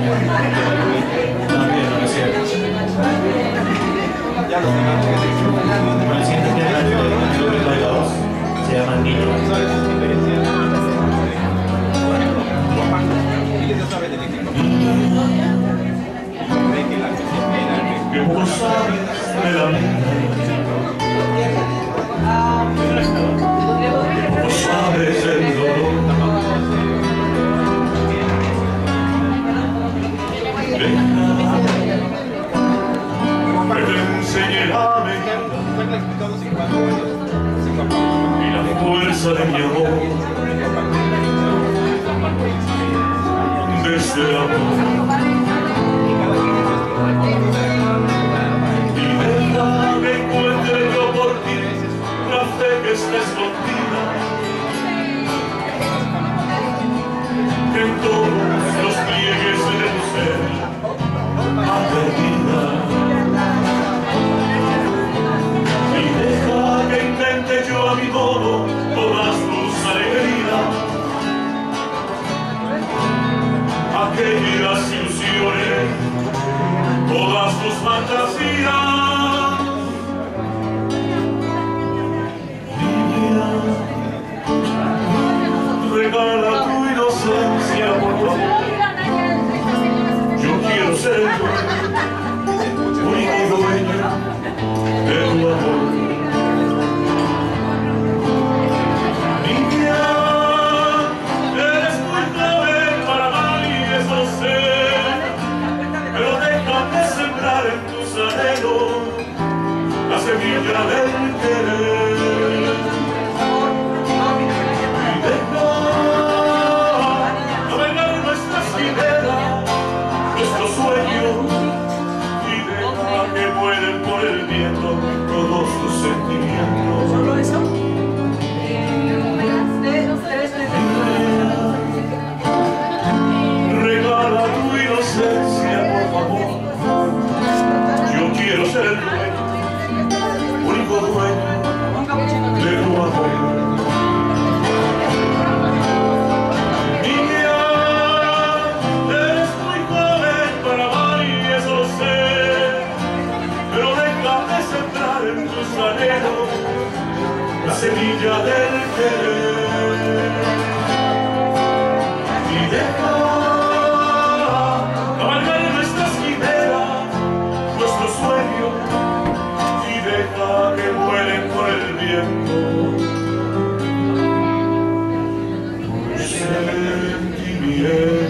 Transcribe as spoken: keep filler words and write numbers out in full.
También, no es cierto. Bueno, el siguiente tema es de los bailados. Se llama Niño. Que vos sabes de la vida, vos sabes el dolor. Deja que te enseñe la medida y la fuerza de mi amor. Desde el amor. Que está escondida en todos los pliegues de tu ser perdida, y deja que intente yo a mi modo todas tus alegrías, aquellas ilusiones, todas tus fantasías. Regala tu inocencia, por favor. Yo quiero ser tu único dueño de tu amor. Niña, eres muy joven para amar y eso sé, pero déjame sembrar en tus anhelos la semilla del querer. Todos tus sentimientos. ¿Solo eso? Regala tu inocencia, por favor. Yo quiero ser el dueño, único dueño de tu amor. La semilla del querer, y deja cabalgar nuestras quimeras, nuestros sueños, y deja que vuelen por el viento tus sentimientos.